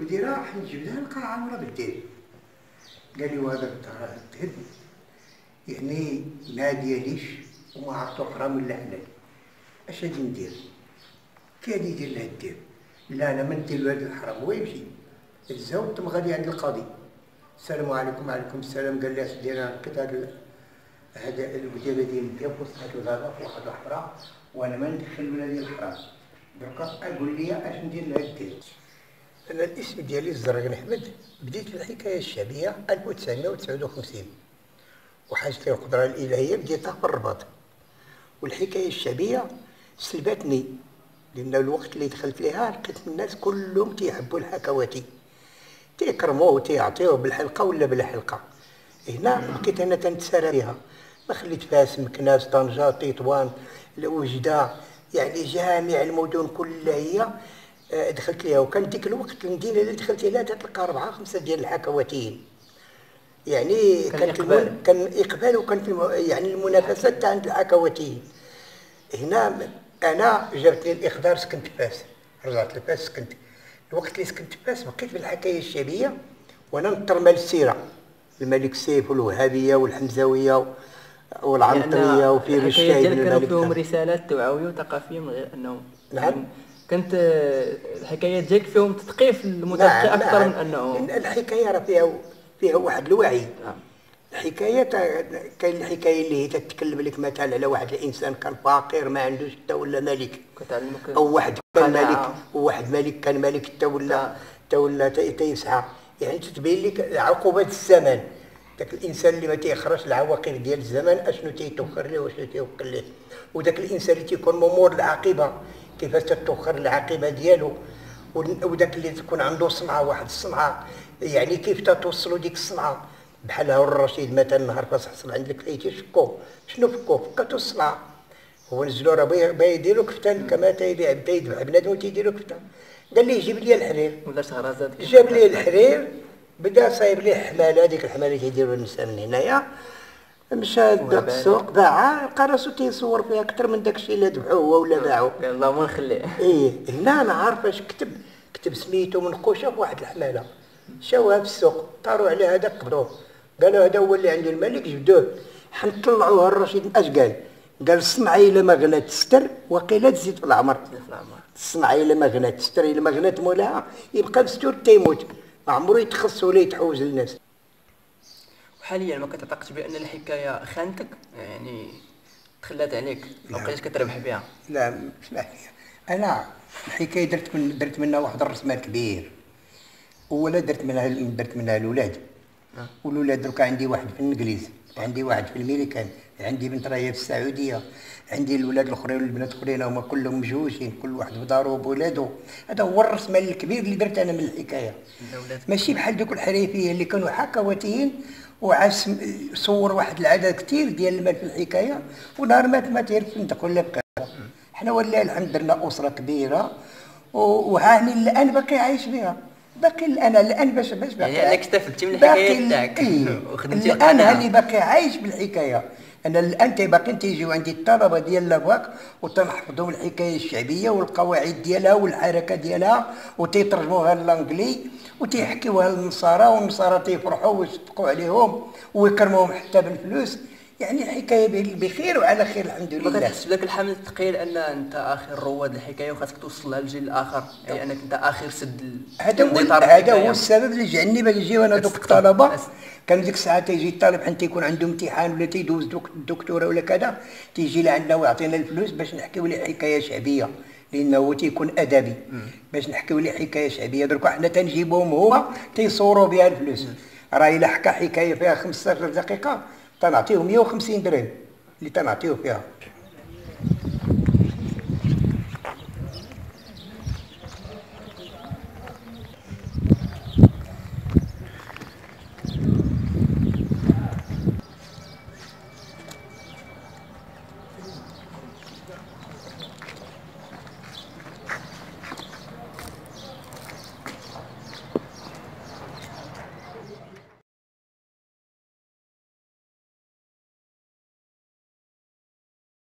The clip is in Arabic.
ولدي راح نجيب لها القاعه ورا بالدير. قال لي وهذا التهد يعني ما دياليش وما عرفت حرام ولا حلال، اش غادي ندير؟ كي غادي يدير لها الدير؟ لا انا ما ندير له هذا الحرام. هو يمشي تزوج تم غادي عند القاضي. السلام عليكم. وعليكم السلام. قال لي اش دير؟ انا لقيت هذا الوجابه ديال الدير وصلت دابا في واحد الحفره وانا ما ندخل ولادي الحرام. دركا اقول لي اش ندير لها الدير؟ انا الاسم ديالي الزرقان احمد. بديت الحكايه الشعبيه 1959 وحاجتي القدره الالهيه بديتها في الرباط. والحكايه الشعبيه سلبتني لان الوقت اللي دخلت ليها لقيت الناس كلهم تيحبوا الحكواتي، تيكرموه وتيعطيوه بالحلقه ولا بلا حلقه. هنا بقيت انا تنتسارى بها، ما خليت فاس، مكناس، طنجه، تطوان، وجده، يعني جامع المدن كلها هي دخلت ليها. وكان ديك الوقت المدينه اللي دخلت لها تلقى 4 5 ديال الحكواتيين، يعني كان اقبال وكان يعني المنافسات تاع عند الحكواتيين. هنا انا جابتني الاخضار، سكنت فاس، رجعت لفاس سكنت. الوقت اللي سكنت فاس بقيت بالحكايه الشعبيه وانا نترمى للسيره، الملك سيف والوهابيه والحمزاويه والعنطريه وفير الشاي بن الملك. كانوا فيهم رسالات توعويه وثقافيه من غير انهم نعم. كانت الحكايات ديالك فيهم تثقيف المتلقي نعم. اكثر نعم. من انه الحكايه راه فيها واحد الوعي. الحكايه كاين الحكايه اللي هي تتكلم لك مثلا على واحد الانسان كان فقير ما عندوش حتى ولا ملك، او واحد كان ملك وواحد ملك كان ملك حتى ولا تيسعى، يعني تتبين لك عقوبات الزمن. داك الانسان اللي ما تيخرجش العواقب ديال الزمن اشنو تيتوخر ليه واشنو تيوكل ليه. وداك الانسان اللي تيكون مامور العاقبه كيفاش تتوخر العاقبه ديالو. وداك اللي تكون عنده صنعه، واحد الصنعه، يعني كيف تتوصلوا ديك الصنعه. بحال هارون الرشيد مثلا نهار فاش حصل عندك فايتي شكو، شنو فكاتو الصنعه. هو نزلوا راه بغا يديروا كفتان كما تيبيع بنادم تيديروا كفتان. قال لي جيب لي الحرير، جاب لي الحرير، بدا صايب لي حماله، هذيك الحماله اللي تيديروا النساء من هنايا. مشى دا السوق باعها، لقى راسو تيصور فيها اكثر من داكشي اللي ذبحوه هو ولا باعو. قال اللهم نخليه. هنا انا عارف فاش كتب سميتو منقوشه في واحد الحماله. شاوها في السوق، طاروا على هذاك قبضوه، قالوا هذا هو اللي عند الملك، جبدوه. طلعوه الرشيد اش قال الصنعه الا ما غنات تستر وقيله تزيد في العمر. الصنعه الا ما غنات تستر، الا ما غنات مولاها يبقى مستور تيموت، ما عمرو يتخص ولا يتحوز للناس. وحاليا ما كتعتقدش بان الحكايه خانتك، يعني تخلات عليك ما بقيتش كتربح بها؟ لا اسمح لي، انا الحكايه درت منها واحد الراس مال كبير، ولا درت منها الاولاد. والولاد دركا عندي واحد في الانجليز، عندي واحد في الميريكان، عندي بنت راهي في السعوديه، عندي الاولاد الاخرين والبنات الاخرين هما كلهم مجوجين، كل واحد بدارو بولادو. هذا هو الراس مال الكبير اللي درت انا من الحكايه. ماشي بحال دوك الحريفيه اللي كانوا حكواتيين وعاش صور واحد العدد كثير ديال المال في الحكايه ونهار ما تير فندق ولا بكا. حنا ولله الحمد لله اسره كبيره وهاني الان باقي عايش بها، باقي الان باش باقي يعني اكتفلتي من الحكايه تاعك وخدمتي الان اللي باقي عايش بالحكايه. انا الان باقي تيجيو عندي الطلبه ديال لافاك وتنحفظهم الحكايه الشعبيه والقواعد ديالها والحركه ديالها وتيترجموها للانجلي وتيحكيوها للنصارى، والنصارى تيفرحوا ويصدقوا عليهم ويكرموهم حتى بالفلوس. يعني الحكايه بخير وعلى خير الحمد لله. ما كتحس بداك الحمل الثقيل ان انت اخر رواد الحكايه وخاصك توصلها للجيل الاخر، يعني انك انت اخر سد هذا هو السبب اللي جعلني باش نجيو انا دوك الطلبه. كان ديك الساعه تيجي الطالب حتى يكون عنده امتحان ولا تيدوز الدكتوره ولا كذا، تيجي لعندنا ويعطينا الفلوس باش نحكيو ليه حكايه شعبيه، لانه هو تيكون ادبي، باش نحكيو ليه حكايه شعبيه. درك حنا تنجيبوهم هما تيصوروا بها الفلوس. راه الا حكى حكايه فيها 15 دقيقه تنعطيهم 150 درهم اللي تنعطيو فيها.